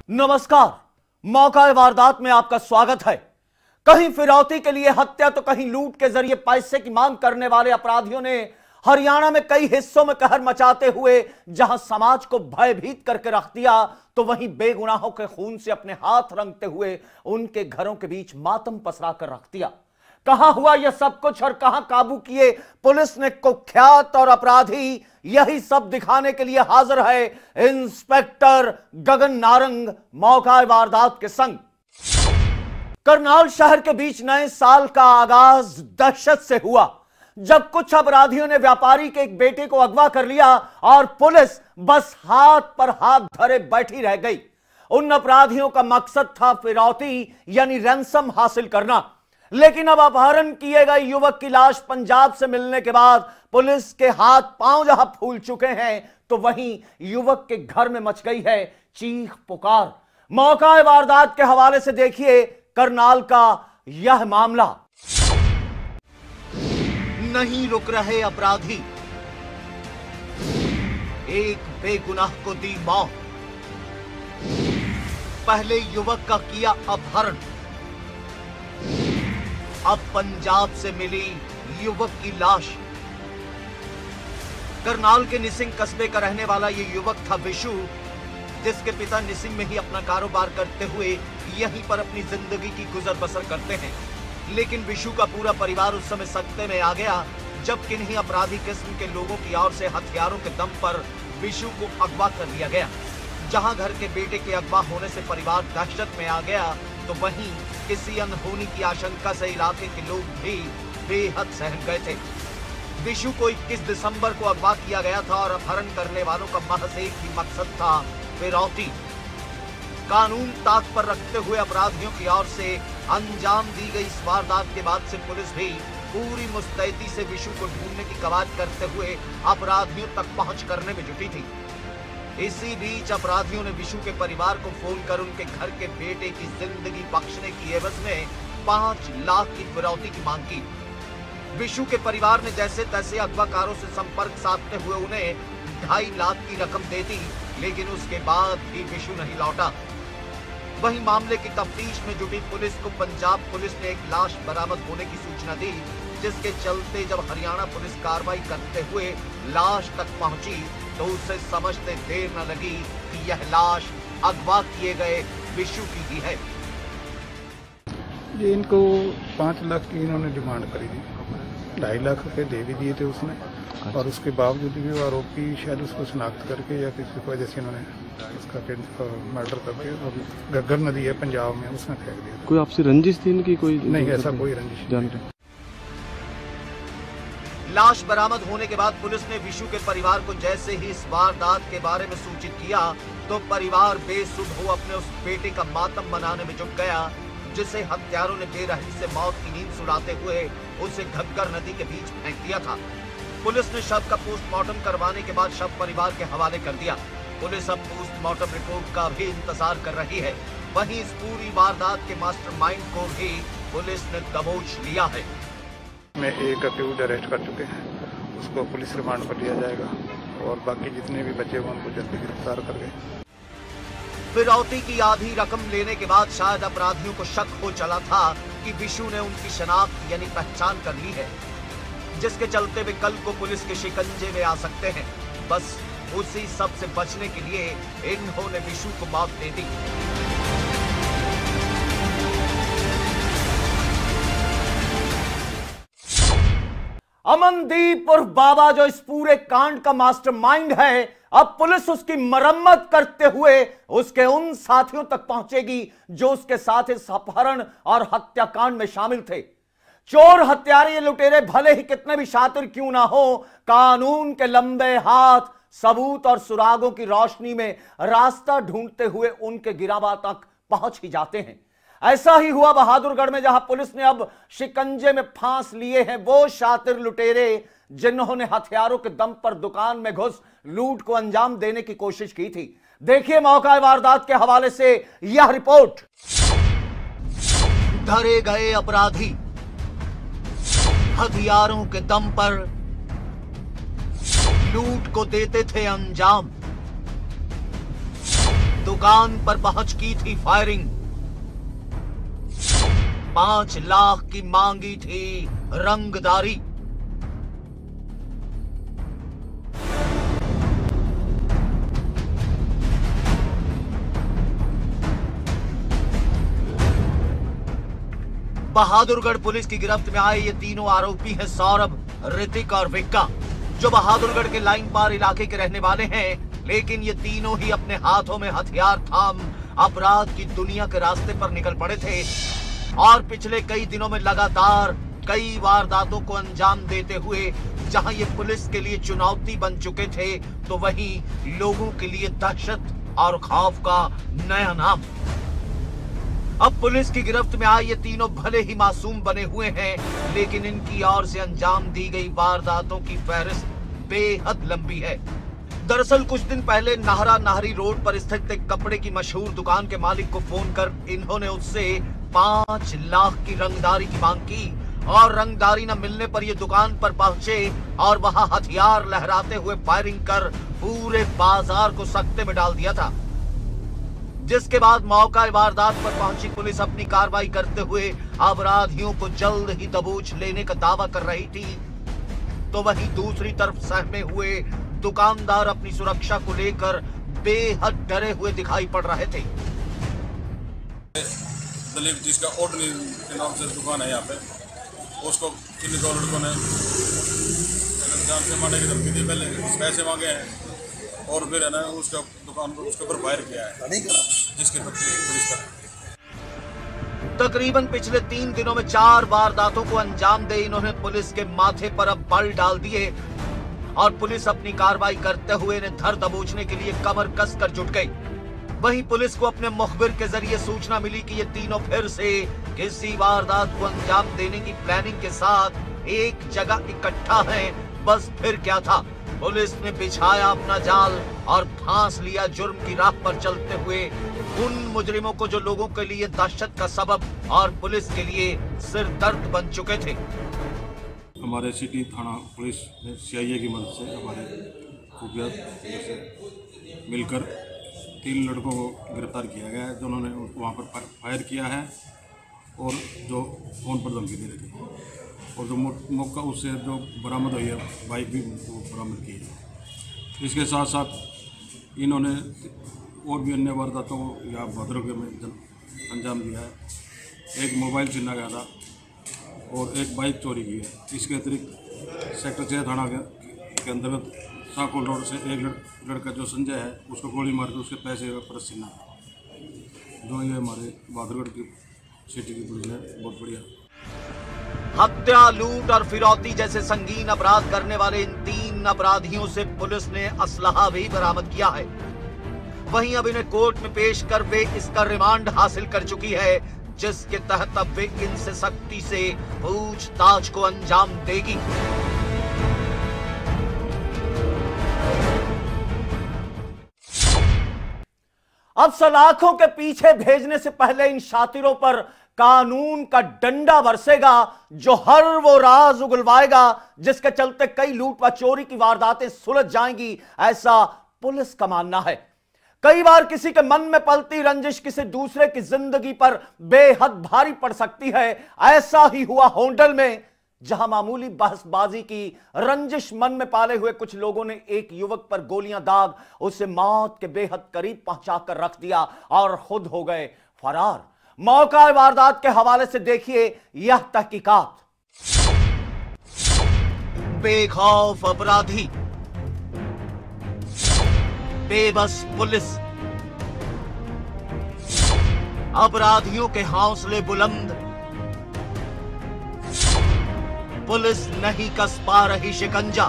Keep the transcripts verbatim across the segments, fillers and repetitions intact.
नमस्कार, मौका वारदात में आपका स्वागत है। कहीं फिरौती के लिए हत्या तो कहीं लूट के जरिए पैसे की मांग करने वाले अपराधियों ने हरियाणा में कई हिस्सों में कहर मचाते हुए जहां समाज को भयभीत करके रख दिया, तो वहीं बेगुनाहों के खून से अपने हाथ रंगते हुए उनके घरों के बीच मातम पसरा कर रख दिया। कहां हुआ यह सब कुछ और कहां काबू किए पुलिस ने कुख्यात और अपराधी, यही सब दिखाने के लिए हाजिर है इंस्पेक्टर गगन नारंग मौका वारदात के संग। करनाल शहर के बीच नए साल का आगाज दहशत से हुआ जब कुछ अपराधियों ने व्यापारी के एक बेटे को अगवा कर लिया और पुलिस बस हाथ पर हाथ धरे बैठी रह गई। उन अपराधियों का मकसद था फिरौती यानी रैंसम हासिल करना, लेकिन अब अपहरण किए गए युवक की लाश पंजाब से मिलने के बाद पुलिस के हाथ पांव जहां फूल चुके हैं, तो वहीं युवक के घर में मच गई है चीख पुकार। मौका वारदात के हवाले से देखिए करनाल का यह मामला। नहीं रुक रहे अपराधी, एक बेगुनाह को दी मौत। पहले युवक का किया अपहरण, अब पंजाब से मिली युवक की लाश। करनाल के निसिंग कस्बे का रहने वाला यह युवक था विशु, जिसके पिता निसिंग में ही अपना कारोबार करते हुए यहीं पर अपनी जिंदगी की गुजर बसर करते हैं। लेकिन विशु का पूरा परिवार उस समय सकते में आ गया जब किन्हीं अपराधी किस्म के लोगों की ओर से हथियारों के दम पर विशु को अगवा कर लिया गया। जहां घर के बेटे के अगवा होने से परिवार दहशत में आ गया, तो वहीं किसी अनहोनी की आशंका से इलाके के लोग भी बेहद सहम गए थे। विशु को इक्कीस दिसंबर को अगवा किया गया था और अपहरण करने वालों का महज एक ही मकसद था, फिरौती। कानून ताक पर रखते हुए अपराधियों की ओर से अंजाम दी गई इस वारदात के बाद से पुलिस भी पूरी मुस्तैदी से विशु को ढूंढने की कवायद करते हुए अपराधियों तक पहुंच करने में जुटी थी। इसी बीच अपराधियों ने विशु के परिवार को फोन कर उनके घर के बेटे की जिंदगी बख्शने की एवज में पांच लाख की फिरौती की मांग की। विशु के परिवार ने जैसे तैसे अगवाकारों से संपर्क साधते हुए उन्हें ढाई लाख की रकम दे दी, लेकिन उसके बाद भी विशु नहीं लौटा। वहीं मामले की तफ्तीश में जुटी पुलिस को पंजाब पुलिस ने एक लाश बरामद होने की सूचना दी, जिसके चलते जब हरियाणा पुलिस कार्रवाई करते हुए लाश तक पहुंची, तो उसे समझते देर न लगी कि यह लाश अगवा किए गए विशु की ही है। ये इनको पाँच लाख की इन्होंने डिमांड करी थी, ढाई लाख रुपए दे भी दिए थे उसने, और उसके बावजूद भी वो आरोपी शायद उसको शनाख्त करके या किसी वजह से इन्होंने उसका मर्डर करके गग्गर नदी है पंजाब में उसमें फेंक दिया। कोई आपसे रंजिश थी इनकी? कोई नहीं, ऐसा कोई रंजिश नहीं। लाश बरामद होने के बाद पुलिस ने विशु के परिवार को जैसे ही इस वारदात के बारे में सूचित किया, तो परिवार बेसुध हो अपने उस बेटे का मातम मनाने में जुट गया, जिसे हत्यारों ने बेरहमी से मौत की नींद सुलाते हुए उसे घग्गर नदी के बीच फेंक दिया था। पुलिस ने शव का पोस्टमार्टम करवाने के बाद शव परिवार के हवाले कर दिया। पुलिस अब पोस्टमार्टम रिपोर्ट का भी इंतजार कर रही है। वहीं इस पूरी वारदात के मास्टरमाइंड को भी पुलिस ने दबोच लिया है। में एक अक्यूज अरेस्ट कर चुके हैं, उसको पुलिस रिमांड पर लिया जाएगा और बाकी जितने भी बचे हुए उनको जल्दी गिरफ्तार कर गए। फिरौती की आधी रकम लेने के बाद शायद अपराधियों को शक हो चला था कि विशु ने उनकी शनाख्त यानी पहचान कर ली है, जिसके चलते वे कल को पुलिस के शिकंजे में आ सकते हैं। बस उसी सब से बचने के लिए इन्होंने विशु को मौत दे दी। अमनदीप और बाबा जो इस पूरे कांड का मास्टरमाइंड है, अब पुलिस उसकी मरम्मत करते हुए उसके उन साथियों तक पहुंचेगी जो उसके साथ इस अपहरण और हत्याकांड में शामिल थे। चोर हत्यारे लुटेरे भले ही कितने भी शातिर क्यों ना हो, कानून के लंबे हाथ सबूत और सुरागों की रोशनी में रास्ता ढूंढते हुए उनके गिरावा तक पहुंच ही जाते हैं। ऐसा ही हुआ बहादुरगढ़ में, जहां पुलिस ने अब शिकंजे में फांस लिए हैं वो शातिर लुटेरे जिन्होंने हथियारों के दम पर दुकान में घुस लूट को अंजाम देने की कोशिश की थी। देखिए मौका वारदात के हवाले से यह रिपोर्ट। धरे गए अपराधी हथियारों के दम पर लूट को देते थे अंजाम। दुकान पर पहुंच की थी फायरिंग। पांच लाख की मांगी थी रंगदारी। बहादुरगढ़ पुलिस की गिरफ्त में आए ये तीनों आरोपी हैं सौरभ, ऋतिक और विक्का, जो बहादुरगढ़ के लाइन पार इलाके के रहने वाले हैं। लेकिन ये तीनों ही अपने हाथों में हथियार थाम अपराध की दुनिया के रास्ते पर निकल पड़े थे और पिछले कई दिनों में लगातार कई वारदातों को अंजाम देते हुए जहां ये पुलिस के लिए चुनौती बन चुके थे, तो वहीं लोगों के लिए दहशत और खौफ का नया नाम। अब पुलिस की गिरफ्त में आए ये तीनों भले ही मासूम बने हुए हैं, लेकिन इनकी ओर से अंजाम दी गई वारदातों की फहरिस्त बेहद लंबी है। दरअसल कुछ दिन पहले नाहरा नाहरी रोड पर स्थित एक कपड़े की मशहूर दुकान के मालिक को फोन कर इन्होंने उससे पांच लाख की रंगदारी की मांग की और रंगदारी न मिलने पर ये दुकान पर पहुंचे और वहां हथियार लहराते हुए फायरिंग कर पूरे बाजार को सकते में डाल दिया था। जिसके बाद मौका वारदात पर पहुंची पुलिस अपनी कार्रवाई करते हुए अपराधियों को जल्द ही दबोच लेने का दावा कर रही थी, तो वहीं दूसरी तरफ सहमे हुए दुकानदार अपनी सुरक्षा को लेकर बेहद डरे हुए दिखाई पड़ रहे थे। दलीप जिसका ओटनी के नाम से दुकान है यहाँ पे, उसको किन्हीं दो लड़कों ने जान से मारने की धमकी दी, पहले पैसे मांगे हैं और फिर है ना उसका दुकान पर उसके ऊपर फायर किया है, जिसके पुलिस का। तकरीबन पिछले तीन दिनों में चार वारदातों को अंजाम दे इन्होंने पुलिस के माथे पर अब बल डाल दिए और पुलिस अपनी कार्रवाई करते हुए इन्हें धर दबोचने के लिए कमर कसकर जुट गई। वहीं पुलिस को अपने मुखबिर के जरिए सूचना मिली कि ये तीनों फिर से किसी वारदात को अंजाम देने की प्लानिंग के साथ एक जगह इकट्ठा हैं। बस फिर क्या था, पुलिस ने बिछाया अपना जाल और फांस लिया जुर्म की राह पर चलते हुए उन मुजरिमों को जो लोगों के लिए दहशत का सबब और पुलिस के लिए सिर दर्द बन चुके थे। हमारे सिटी थाना पुलिस ने सीआईए की मदद से हमारे खुफिया से मिलकर तीन लड़कों को गिरफ्तार किया गया है, जिन्होंने वहाँ पर फायर किया है और जो फोन पर धमकी दे रही थी, और जो मौका उससे जो बरामद हुई है बाइक भी बरामद की है। इसके साथ साथ इन्होंने और भी अन्य वारदातों को यहाँ भद्रक में अंजाम दिया है। एक मोबाइल छीना गया था और एक बाइक चोरी की है। इसके अतिरिक्त सेक्टर छः थाना के, के अंतर्गत साकोल रोड से एक लड़का जो संजय है उसको गोली मार के उसके पैसे परस छीना, जो ये हमारे बहादुरगढ़ की सिटी की पुलिस है बहुत बढ़िया। हत्या, लूट और फिरौती जैसे संगीन अपराध करने वाले इन तीन अपराधियों से पुलिस ने असलहा भी बरामद किया है। वहीं अब इन्हें कोर्ट में पेश कर वे इसका रिमांड हासिल कर चुकी है, जिसके तहत अब वे इनसे सख्ती से पूछताछ को अंजाम देगी। अब सलाखों के पीछे भेजने से पहले इन शातिरों पर कानून का डंडा बरसेगा, जो हर वो राज उगलवाएगा जिसके चलते कई लूट व चोरी की वारदातें सुलझ जाएंगी, ऐसा पुलिस का मानना है। कई बार किसी के मन में पलती रंजिश किसी दूसरे की जिंदगी पर बेहद भारी पड़ सकती है। ऐसा ही हुआ होंडल में, जहां मामूली बहसबाजी की रंजिश मन में पाले हुए कुछ लोगों ने एक युवक पर गोलियां दाग उसे मौत के बेहद करीब पहुंचाकर रख दिया और खुद हो गए फरार। मौका वारदात के हवाले से देखिए यह तहकीकात। बेखौफ अपराधी, बेबस पुलिस, अपराधियों के हौसले बुलंद, पुलिस नहीं कस पा रही शिकंजा।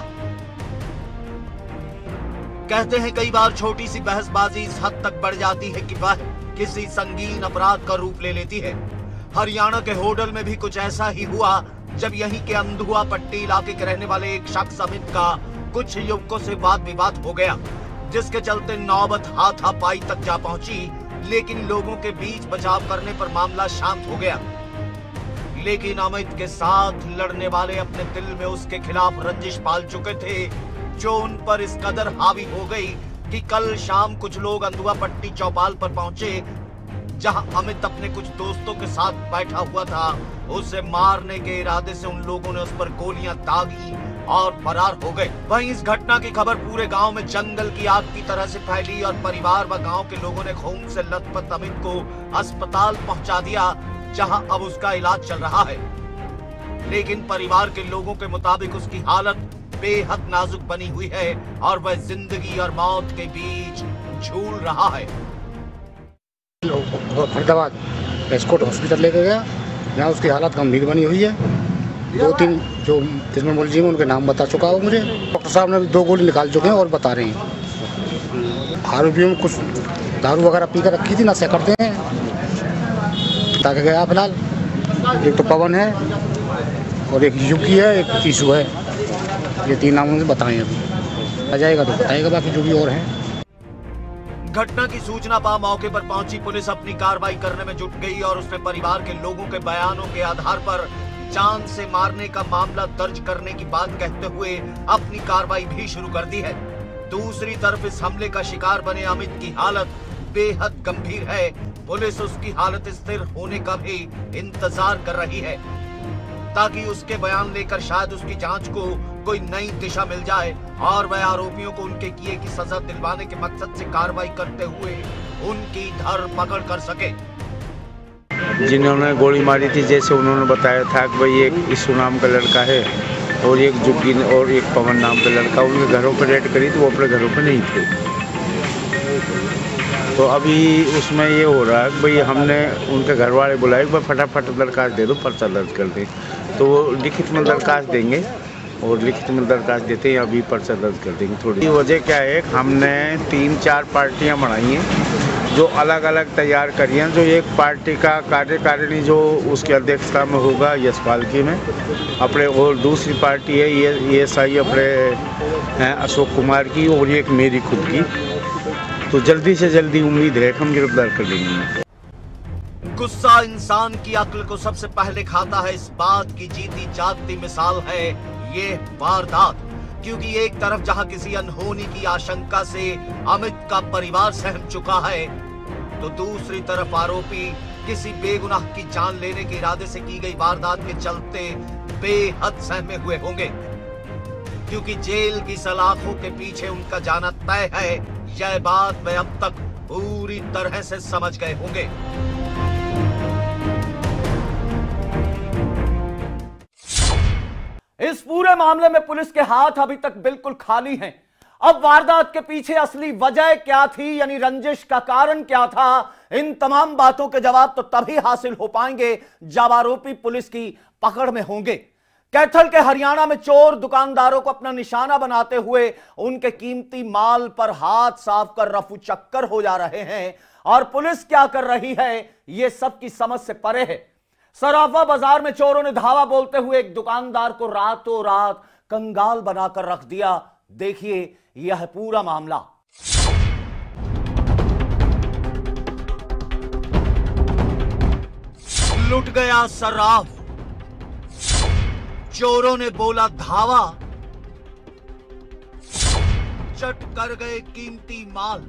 कहते हैं कई बार छोटी सी बहसबाजी इस हद तक बढ़ जाती है कि वह किसी संगीन अपराध का रूप ले लेती है। हरियाणा के होडल में भी कुछ ऐसा ही हुआ, जब यहीं के अंधुआ पट्टी इलाके के रहने वाले एक शख्स अमित का कुछ युवकों से वाद विवाद हो गया, जिसके चलते नौबत हाथापाई तक जा पहुंची। लेकिन लोगों के बीच बचाव करने पर मामला शांत हो गया। लेकिन अमित के साथ लड़ने वाले अपने दिल में उसके खिलाफ रंजिश पाल चुके थे, जो उन पर इस कदर हावी हो गई कि कल शाम कुछ लोग अंदुआ पट्टी चौपाल पर पहुंचे, जहां अमित अपने कुछ दोस्तों के साथ बैठा हुआ था। उसे मारने के इरादे से उन लोगों ने उस पर गोलियां दागी और फरार हो गए। वहीं इस घटना की खबर पूरे गांव में जंगल की आग की तरह से फैली और परिवार व गांव के लोगों ने खून से लथपथ अमित को अस्पताल पहुंचा दिया, जहां अब उसका इलाज चल रहा है। लेकिन परिवार के लोगों के मुताबिक उसकी हालत बेहद नाजुक बनी हुई है और वह जिंदगी और मौत के बीच झूल रहा है। फरीदाबाद एस्कॉर्ट हॉस्पिटल लेके गया, जहाँ उसकी हालत गंभीर बनी हुई है। दो तीन जो जिसमें मुलजिम उनके नाम बता चुका है मुझे। डॉक्टर साहब ने दो गोली निकाल चुके हैं और बता रहे हैं। आरोपियों में कुछ दारू वगैरह पी कर रखी थी, नशे करते हैं। ताकि गया फिलहाल एक तो पवन है और एक युकी है, एक ईशु है। ये तीन नाम उन्होंने बताए। अभी आ जाएगा तो बताएगा बाकी जो भी और हैं। घटना की सूचना पा मौके पर पहुंची पुलिस अपनी कार्रवाई करने में जुट गई और उसने परिवार के लोगों के बयानों के आधार पर जान से मारने का मामला दर्ज करने की बात कहते हुए अपनी कार्रवाई भी शुरू कर दी है। दूसरी तरफ इस हमले का शिकार बने अमित की हालत बेहद गंभीर है। पुलिस उसकी हालत स्थिर होने का भी इंतजार कर रही है, ताकि उसके बयान लेकर शायद उसकी जांच को कोई नई दिशा मिल जाए और वह आरोपियों को उनके किए की सजा दिलवाने के मकसद से कार्रवाई करते हुए उनकी धरपकड़ कर सके। जिन्होंने गोली मारी थी, जैसे उन्होंने बताया था कि भाई एक ईशु नाम का लड़का है और एक जुग्गी और एक पवन नाम का लड़का, उनके घरों पर रेड करी तो वो अपने घरों पर नहीं थे। तो अभी उसमें ये हो रहा है कि भाई हमने उनके घर वाले बुलाए कि भाई फटाफट दरखास्त दे दो, पर्चा दर्ज कर दें। तो वो लिखित में दरखास्त देंगे और लिखित में दरखास्त देते हैं, अभी पर्चा दर्ज कर देंगे। थोड़ी वजह क्या है, हमने तीन चार पार्टियां बनाई हैं जो अलग अलग तैयार करी हैं। जो एक पार्टी का कार्यकारिणी जो उसकी अध्यक्षता में होगा यशपाल की में अपने, और दूसरी पार्टी है ये ये साई अपने अशोक कुमार की, और एक मेरी खुद की। तो जल्दी से जल्दी उम्मीद है कि हम गिरफ्तार कर लेंगे। गुस्सा इंसान की अक्ल को सबसे पहले खाता है, इस बात की जीती जागती मिसाल है ये वारदात। क्योंकि एक तरफ जहां किसी अनहोनी की आशंका से अमित का परिवार सहम चुका है, तो दूसरी तरफ आरोपी किसी बेगुनाह की जान लेने के इरादे से की गई वारदात के चलते बेहद सहमे हुए होंगे। क्योंकि जेल की सलाखों के पीछे उनका जाना तय है, यह बात वे अब तक पूरी तरह से समझ गए होंगे। इस पूरे मामले में पुलिस के हाथ अभी तक बिल्कुल खाली हैं। अब वारदात के पीछे असली वजह क्या थी, यानी रंजिश का कारण क्या था, इन तमाम बातों के जवाब तो तभी हासिल हो पाएंगे जब आरोपी पुलिस की पकड़ में होंगे। कैथल के हरियाणा में चोर दुकानदारों को अपना निशाना बनाते हुए उनके कीमती माल पर हाथ साफ कर रफू चक्कर हो जा रहे हैं, और पुलिस क्या कर रही है यह सबकी समझ से परे है। सराफा बाजार में चोरों ने धावा बोलते हुए एक दुकानदार को रातों रात कंगाल बनाकर रख दिया। देखिए यह पूरा मामला। लुट गया सराफ, चोरों ने बोला धावा, चट कर गए कीमती माल।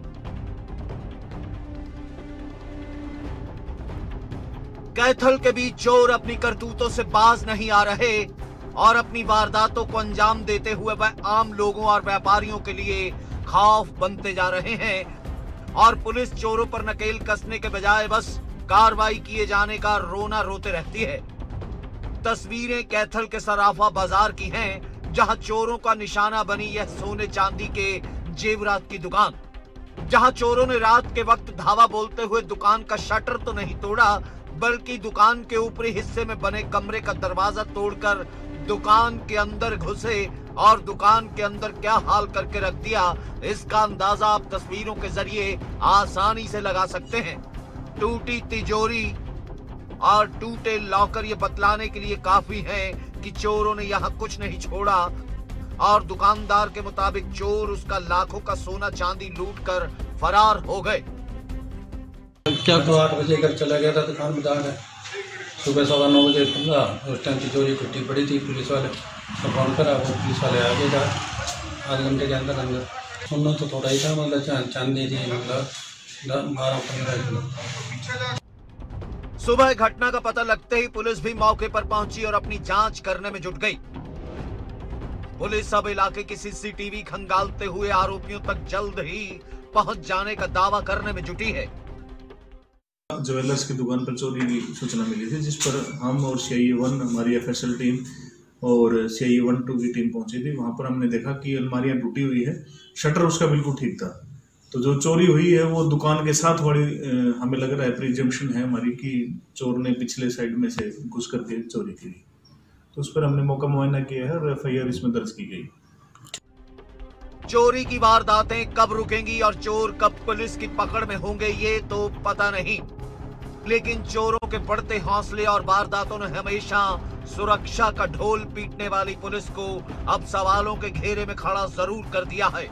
कैथल के बीच चोर अपनी करतूतों से बाज नहीं आ रहे और अपनी वारदातों को अंजाम देते हुए वह आम लोगों और व्यापारियों के लिए खौफ बनते जा रहे हैं। और पुलिस चोरों पर नकेल कसने के बजाय बस कार्रवाई किए जाने का रोना रोते रहती है। तस्वीरें कैथल के सराफा बाजार की हैं, जहां चोरों का निशाना बनी यह सोने चांदी के जेवरात की दुकान, जहां चोरों ने रात के वक्त धावा बोलते हुए दुकान का शटर तो नहीं तोड़ा, बल्कि दुकान के ऊपरी हिस्से में बने कमरे का दरवाजा तोड़कर दुकान के अंदर घुसे और दुकान के अंदर क्या हाल करके रख दिया, इसका अंदाजा आप तस्वीरों के जरिए आसानी से लगा सकते हैं। टूटी तिजोरी और टूटे लॉकर ये बतलाने के लिए काफी है कि चोरों ने यहाँ कुछ नहीं छोड़ा। और दुकानदार के मुताबिक चोर उसका लाखों का सोना चांदी लूटकर फरार हो गए। क्या तो आठ बजे घर चला गया था दुकान में जाकर, सुबह सवा नौ बजे खुला। उस टाइम तिजोरी टूटी पड़ी थी। पुलिस वाले तो फोन करा, वो पुलिस वाले आ गए आधे घंटे के अंदर अंदर। सुनना तो थोड़ा ही था, मतलब चांद चांदी थी मतलब बारह पंद्रह किलो। सुबह घटना का पता लगते ही पुलिस भी मौके पर पहुंची और अपनी जांच करने में जुट गई। पुलिस अब इलाके की सीसीटीवी खंगालते हुए आरोपियों तक जल्द ही पहुंच जाने का दावा करने में जुटी है। ज्वेलर्स की दुकान पर चोरी की सूचना मिली थी, जिस पर हम और सी आई ए वन, हमारी एफ एस एल टीम और C I A one two की टीम पहुंची थी। वहां पर हमने देखा कि अलमारियां टूटी हुई है, शटर उसका बिल्कुल ठीक था। तो जो चोरी हुई है वो दुकान के साथ वाली, हमें लग रहा है प्रिजम्पशन है हमारी कि चोर ने पिछले साइड में से घुस करके चोरी की। तो उस पर हमने मौका मुआयना किया है और एफ आई आर इसमें दर्ज की गई। चोरी की वारदातें कब रुकेंगी और चोर कब पुलिस की पकड़ में होंगे ये तो पता नहीं, लेकिन चोरों के बढ़ते हौसले और वारदातों ने हमेशा सुरक्षा का ढोल पीटने वाली पुलिस को अब सवालों के घेरे में खड़ा जरूर कर दिया है।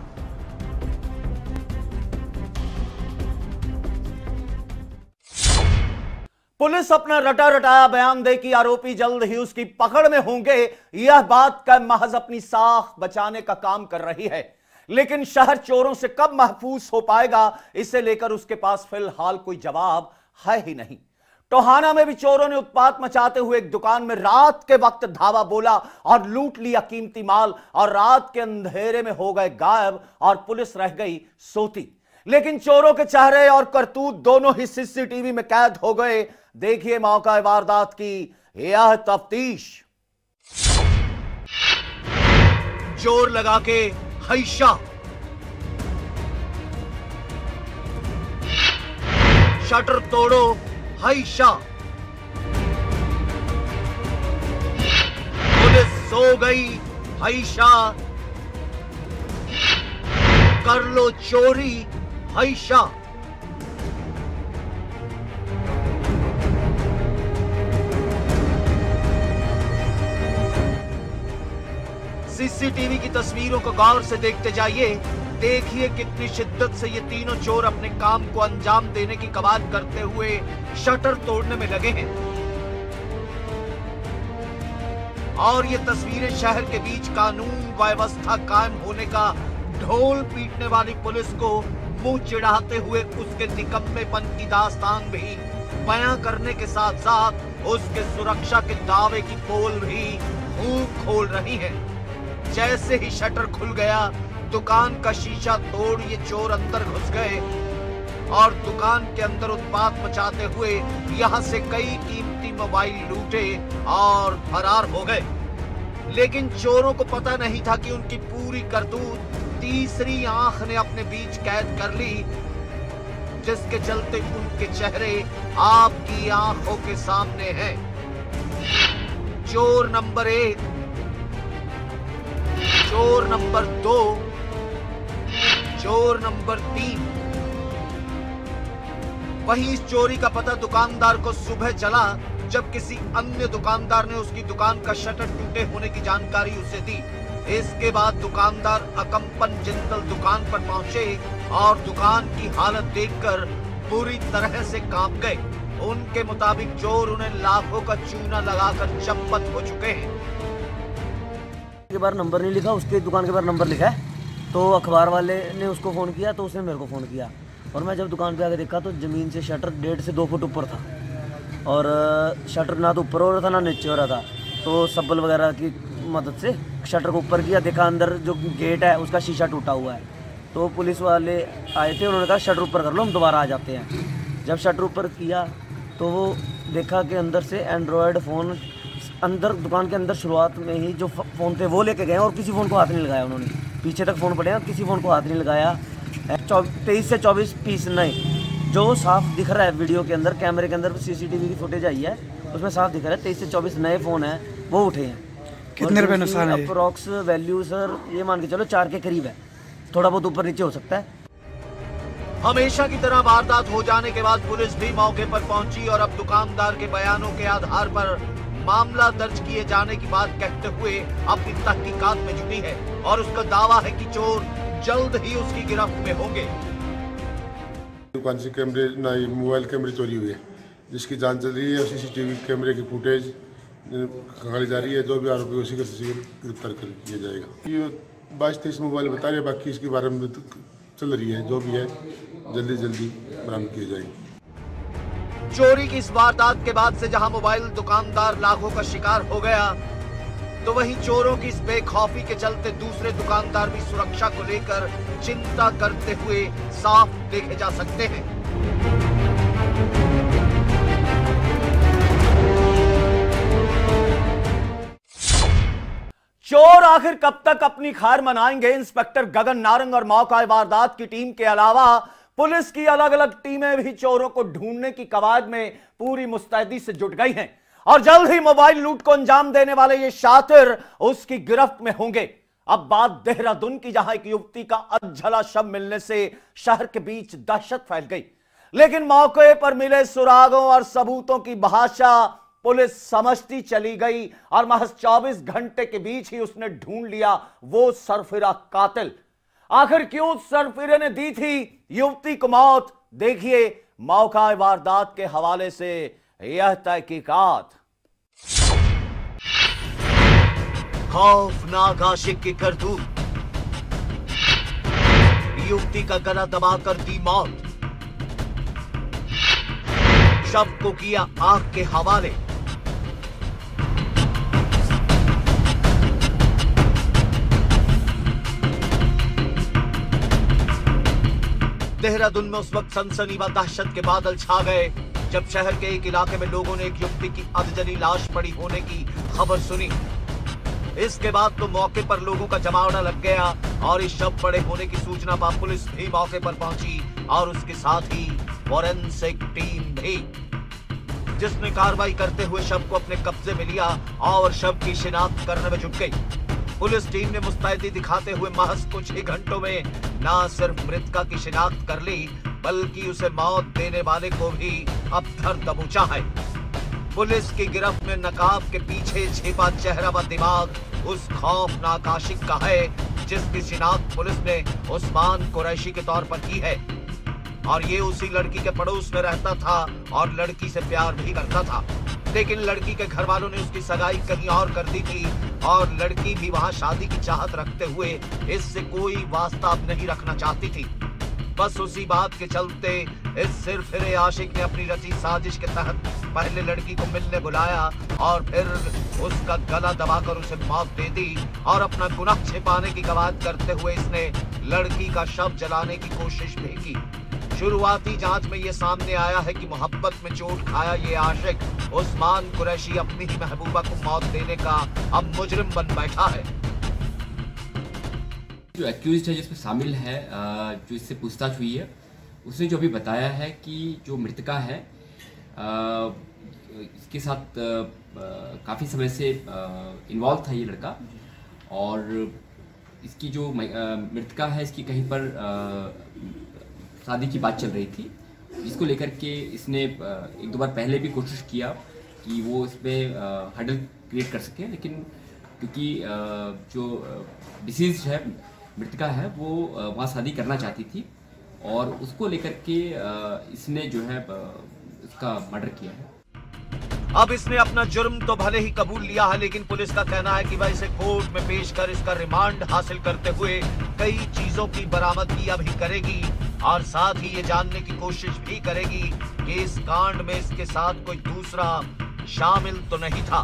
पुलिस अपना रटा रटाया बयान दे कि आरोपी जल्द ही उसकी पकड़ में होंगे, यह बात का महज अपनी साख बचाने का काम कर रही है। लेकिन शहर चोरों से कब महफूज हो पाएगा, इसे लेकर उसके पास फिलहाल कोई जवाब है ही नहीं। टोहाना में भी चोरों ने उत्पात मचाते हुए एक दुकान में रात के वक्त धावा बोला और लूट लिया कीमती माल, और रात के अंधेरे में हो गए गायब और पुलिस रह गई सोती। लेकिन चोरों के चेहरे और करतूत दोनों ही सीसीटीवी में कैद हो गए। देखिए मौका वारदात की यह तफ्तीश। जोर लगा के हैशा, शटर तोड़ो हैशा, पुलिस सो गई हैशा, कर लो चोरी हैशा। सीसीटीवी की तस्वीरों को गौर से देखते जाइए। देखिए कितनी शिद्दत से ये तीनों चोर अपने काम को अंजाम देने की कवायद करते हुए शटर तोड़ने में लगे हैं। और ये तस्वीरें शहर के बीच कानून व्यवस्था कायम होने का ढोल पीटने वाली पुलिस को मुंह चिढ़ाते हुए उसके निकम्मेपन की दास्तान भी बयां करने के साथ साथ उसके सुरक्षा के दावे की पोल भी खूब खोल रही है। जैसे ही शटर खुल गया, दुकान का शीशा तोड़ ये चोर अंदर घुस गए और दुकान के अंदर उत्पात मचाते हुए यहां से कई कीमती मोबाइल लूटे और फरार हो गए। लेकिन चोरों को पता नहीं था कि उनकी पूरी करतूत तीसरी आंख ने अपने बीच कैद कर ली, जिसके चलते उनके चेहरे आपकी आंखों के सामने हैं। चोर नंबर एक, चोर नंबर दो, चोर नंबर तीन। वहीं इस चोरी का पता दुकानदार को सुबह चला जब किसी अन्य दुकानदार ने उसकी दुकान का शटर टूटे होने की जानकारी उसे दी। इसके बाद दुकानदार अकंपन जिंदल दुकान पर पहुंचे और दुकान की हालत देखकर पूरी तरह से कांप गए। उनके मुताबिक चोर उन्हें लाखों का चूना लगाकर चंपत हो चुके हैं। के बार नंबर नहीं लिखा, उसके दुकान के बार नंबर लिखा है। तो अखबार वाले ने उसको फ़ोन किया तो उसने मेरे को फ़ोन किया, और मैं जब दुकान पे आके देखा तो ज़मीन से शटर डेढ़ से दो फुट ऊपर था, और शटर ना तो ऊपर हो रहा था ना नीचे हो रहा था। तो सब्बल वगैरह की मदद से शटर को ऊपर किया, देखा अंदर जो गेट है उसका शीशा टूटा हुआ है। तो पुलिस वाले आए थे, उन्होंने कहा शटर ऊपर कर लो, हम दोबारा आ जाते हैं। जब शटर ऊपर किया तो वो देखा कि अंदर से एंड्रॉयड फ़ोन, अंदर दुकान के अंदर शुरुआत में ही जो फ़ोन थे वो लेके गए, और किसी फ़ोन को हाथ नहीं लगाया उन्होंने। पीछे तक फ़ोन पड़े हैं, किसी फ़ोन को हाथ नहीं लगाया। तेईस से चौबीस पीस नए, जो साफ दिख रहा है वीडियो के अंदर, कैमरे के अंदर सीसीटीवी की फुटेज आई है, उसमें साफ दिख रहा है तेईस से चौबीस नए फ़ोन हैं वो उठे हैं। कितने रुपये नुकसान है? अप्रॉक्स वैल्यू सर ये मान के चलो चार के करीब है, थोड़ा बहुत ऊपर नीचे हो सकता है। हमेशा की तरह वारदात हो जाने के बाद पुलिस भी मौके पर पहुंची और अब दुकानदार के बयानों के आधार पर मामला दर्ज किए जाने की बात कहते हुए अपनी तहकीकात में जुटी है और उसका दावा है कि चोर जल्द ही उसकी गिरफ्त में होंगे। दुकान से कैमरे ना मोबाइल कैमरे चोरी हुए, जिसकी जांच चल रही है। सीसीटीवी कैमरे की फुटेज खंगाली जा रही है। जो भी आरोपी उसी को गिरफ्तार कर किया जाएगा। ये बाईस तेईस मोबाइल बता रहे, बाकी इसके बारे में तो चल रही है, जो भी है जल्दी जल्दी बरामद किए जाएंगे। चोरी की इस वारदात के बाद से जहां मोबाइल दुकानदार लाखों का शिकार हो गया, तो वहीं चोरों की इस बेखौफी के चलते दूसरे दुकानदार भी सुरक्षा को लेकर चिंता करते हुए साफ देखे जा सकते हैं। चोर आखिर कब तक अपनी खार मनाएंगे? इंस्पेक्टर गगन नारंग और मौका वारदात की टीम के अलावा पुलिस की अलग अलग टीमें भी चोरों को ढूंढने की कवायद में पूरी मुस्तैदी से जुट गई हैं और जल्द ही मोबाइल लूट को अंजाम देने वाले ये शातिर उसकी गिरफ्त में होंगे। अब बात देहरादून की, जहां एक युवती का अधजला शव मिलने से शहर के बीच दहशत फैल गई, लेकिन मौके पर मिले सुरागों और सबूतों की भाषा पुलिस समझती चली गई और महज चौबीस घंटे के बीच ही उसने ढूंढ लिया वो सरफिरा कातिल। आखिर क्यों सरफिरे ने दी थी युवती को मौत? देखिए मौका वारदात के हवाले से यह तहकीकात। खौफनाक आशिक की करतूत, युवती का गला दबाकर दी मौत, शव को किया आग के हवाले। देहरादून में उस वक्त सनसनी व दहशत के बादल छा गए जब शहर के एक इलाके में लोगों ने एक युवती की अधजली लाश पड़ी होने की खबर सुनी। इसके बाद तो मौके पर लोगों का जमावड़ा लग गया और इस शव पड़े होने की सूचना पर पुलिस भी मौके पर पहुंची और उसके साथ ही फोरेंसिक टीम भी, जिसने कार्रवाई करते हुए शव को अपने कब्जे में लिया और शव की शिनाख्त करने में जुट गई। पुलिस टीम ने मुस्तैदी दिखाते हुए महज कुछ ही घंटों में न सिर्फ मृतका की शिनाख्त कर ली, बल्कि उसे मौत देने वाले को भी अब धर दबोचा है। पुलिस की गिरफ्त में नकाब के पीछे छिपा चेहरा व दिमाग उस खौफनाक आशिक का है जिसकी शिनाख्त पुलिस ने उस्मान कुरैशी के तौर पर की है और ये उसी लड़की के पड़ोस में रहता था और लड़की से प्यार भी करता था, लेकिन लड़की के घर वालों ने उसकी सगाई कहीं और कर दी थी और लड़की भी वहां शादी की चाहत रखते हुए इससे कोई वास्ता अब नहीं रखना चाहती थी। बस उसी बात के चलते इस सिरफिरे आशिक ने अपनी रची साजिश के तहत पहले लड़की को मिलने बुलाया और फिर उसका गला दबाकर उसे मौत दे दी और अपना गुनाह छिपाने की कवायद करते हुए इसने लड़की का शव जलाने की कोशिश भी की। शुरुआती जांच में ये सामने आया है कि मोहब्बत में चोट खाया ये आशिक उस्मान कुरैशी अपनी ही महबूबा को मौत देने का अब मुजरिम बन बैठा है। जो एक्यूज्ड है जिसमें शामिल है, जो इससे पूछताछ हुई है, उसने जो भी बताया है कि जो मृतका है इसके साथ काफ़ी समय से इन्वॉल्व था ये लड़का और इसकी जो मृतका है इसकी कहीं पर शादी की बात चल रही थी, जिसको लेकर के इसने एक दो बार पहले भी कोशिश किया कि वो इसमें हर्डल क्रिएट कर सके, लेकिन क्योंकि जो डिसीज है मृतका है वो वहाँ शादी करना चाहती थी और उसको लेकर के इसने जो है उसका मर्डर किया है। अब इसने अपना जुर्म तो भले ही कबूल लिया है, लेकिन पुलिस का कहना है कि वह इसे कोर्ट में पेश कर इसका रिमांड हासिल करते हुए कई चीजों की बरामदगी अभी करेगी और साथ ही ये जानने की कोशिश भी करेगी कि इस कांड में इसके साथ कोई दूसरा शामिल तो नहीं था।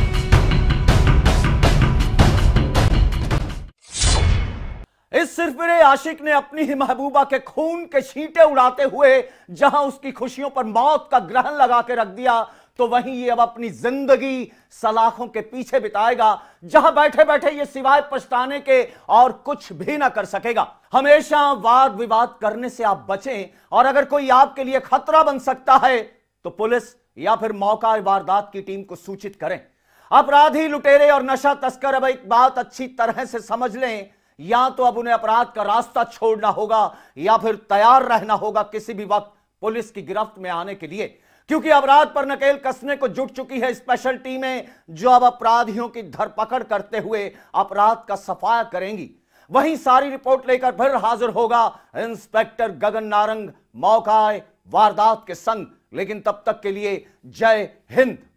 इस सिरफिरे आशिक ने अपनी ही महबूबा के खून के छींटे उड़ाते हुए जहां उसकी खुशियों पर मौत का ग्रहण लगा के रख दिया, तो वहीं ये अब अपनी जिंदगी सलाखों के पीछे बिताएगा जहां बैठे बैठे ये सिवाय पछताने के और कुछ भी ना कर सकेगा। हमेशा वाद विवाद करने से आप बचें और अगर कोई आपके लिए खतरा बन सकता है तो पुलिस या फिर मौका वारदात की टीम को सूचित करें। अपराधी, लुटेरे और नशा तस्कर अब एक बात अच्छी तरह से समझ लें, या तो अब उन्हें अपराध का रास्ता छोड़ना होगा या फिर तैयार रहना होगा किसी भी वक्त पुलिस की गिरफ्त में आने के लिए, क्योंकि अपराध पर नकेल कसने को जुट चुकी है स्पेशल टीमें जो अब अपराधियों की धरपकड़ करते हुए अपराध का सफाया करेंगी। वहीं सारी रिपोर्ट लेकर फिर हाजिर होगा इंस्पेक्टर गगन नारंग मौका वारदात के संग, लेकिन तब तक के लिए जय हिंद।